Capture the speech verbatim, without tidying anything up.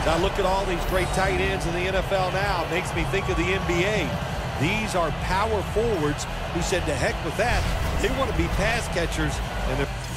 Now look at all these great tight ends in the N F L now. It makes me think of the N B A. These are power forwards who said, to heck with that. They want to be pass catchers, and they're